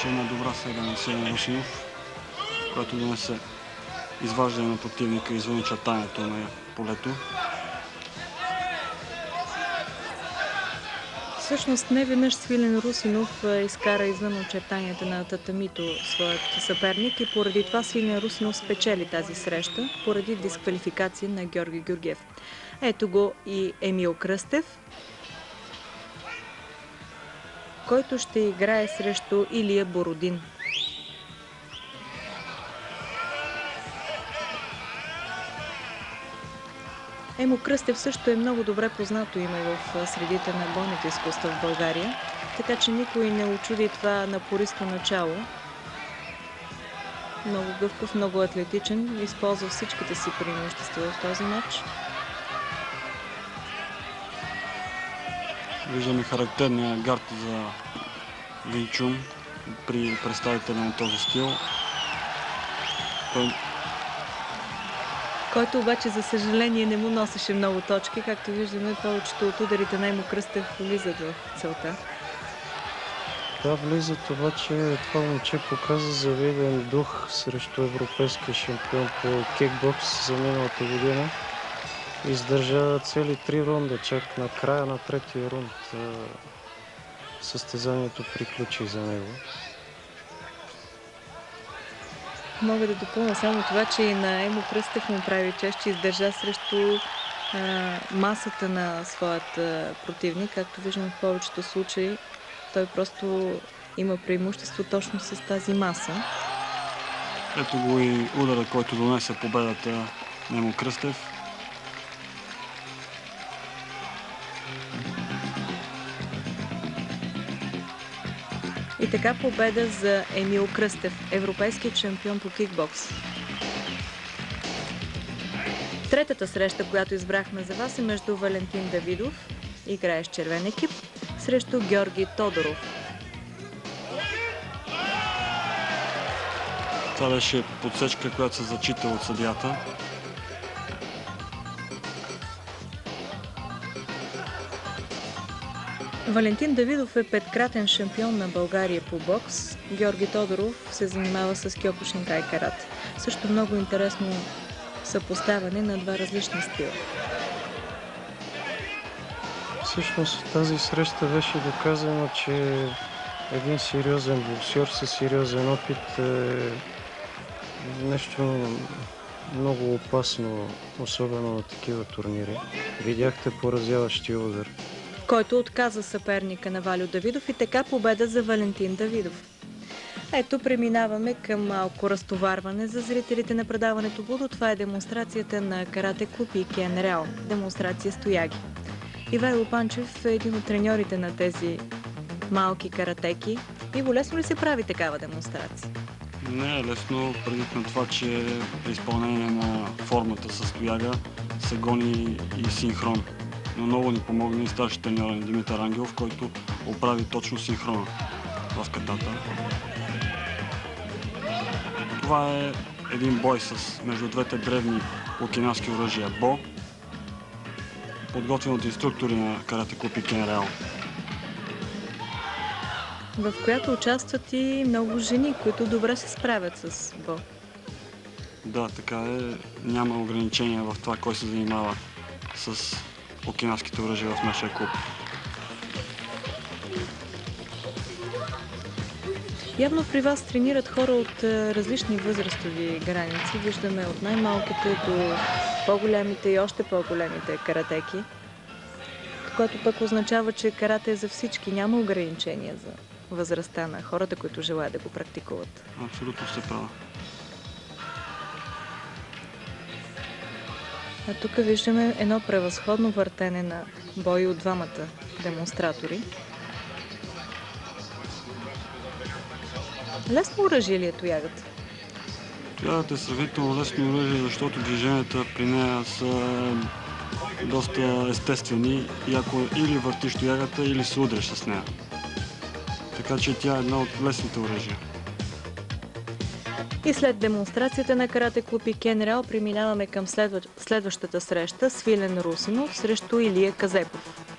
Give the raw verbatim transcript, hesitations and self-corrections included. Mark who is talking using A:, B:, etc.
A: Беше една добра серия на Свилен Русинов, която донесе изваждане на противника извън очертанието на полето.
B: Всъщност не веднъж Свилен Русинов изкара извън очертанията на татамито своят съперник и поради това Свилен Русинов спечели тази среща поради дисквалификация на Георги Георгиев. Ето го и Емил Кръстев, който ще играе срещу Илия Бородин. Емо Кръстев също е много добре познато име в средите на бойните изкуства в България, така че никой не очуди това напористо начало. Много гъвкав, много атлетичен, използва всичките си преимущества в този матч.
A: Виждаме характерния гард за Вин Чун при представителя на този стил. Той...
B: който обаче, за съжаление, не му носеше много точки. Както виждаме, повечето от ударите на Емо Кръстев влизат в целта.
C: Да, влизат, обаче това момче показа завиден дух срещу европейския шампион по кикбокс за миналата година. Издържа цели три рунда, чак на края на третия рунд състезанието приключи за него.
B: Мога да допълня само това, че и на Емо Кръстев му прави чест, че издържа срещу а, масата на своят а, противник. Както виждам в повечето случаи, той просто има преимущество точно с тази маса.
A: Ето го и удара, който донесе победата на Емо Кръстев.
B: И така победа за Емил Кръстев, европейският шампион по кикбокс. Третата среща, която избрахме за вас, е между Валентин Давидов, играещ червен екип, срещу Георги Тодоров.
A: Това беше подсечка, която се зачита от съдията.
B: Валентин Давидов е петкратен шампион на България по бокс. Георги Тодоров се занимава с кьокушинкай карате. Също много интересно съпоставяне на два различни стила.
C: Всъщност тази среща беше доказано, че един сериозен боксер със сериозен опит е нещо много опасно, особено на такива турнири. Видяхте поразяващия удар,
B: който отказа съперника на Валю Давидов, и така победа за Валентин Давидов. Ето, преминаваме към малко разтоварване за зрителите на предаването Будо. Това е демонстрацията на карате клуб Икен Реал. Демонстрация стояги. Ивайло Панчев е един от треньорите на тези малки каратеки. Иво, лесно ли се прави такава демонстрация?
A: Не е лесно, предвид на това, че при изпълнение на формата със стояга се гони и синхрон. Но много ни помогна и старши треньор Димитър Ангелов, който оправи точно синхрона в катата. Това е един бой с между двете древни окинавски оръжия Бо, подготвен от инструктори на карате клуб Икен Реал,
B: в която участват и много жени, които добре се справят с Бо.
A: Да, така е. Няма ограничения в това кой се занимава с окинавските оръжия в нашия клуб.
B: Явно при вас тренират хора от различни възрастови граници. Виждаме от най-малките до по-големите и още по-големите каратеки, което пък означава, че карате е за всички. Няма ограничения за възрастта на хората, които желаят да го практикуват.
A: Абсолютно сте права.
B: А тук виждаме едно превъзходно въртене на бои от двамата демонстратори. Лесно оръжие ли е тоягата?
A: Тоягата е сравнително лесно оръжие, защото движенията при нея са доста естествени и ако или въртиш тоягата, или се удреш с нея. Така че тя е една от лесните оръжия.
B: И след демонстрацията на карате клуб Икен Реал преминаваме към следващата среща. Свилен Русинов срещу Илия Казепов.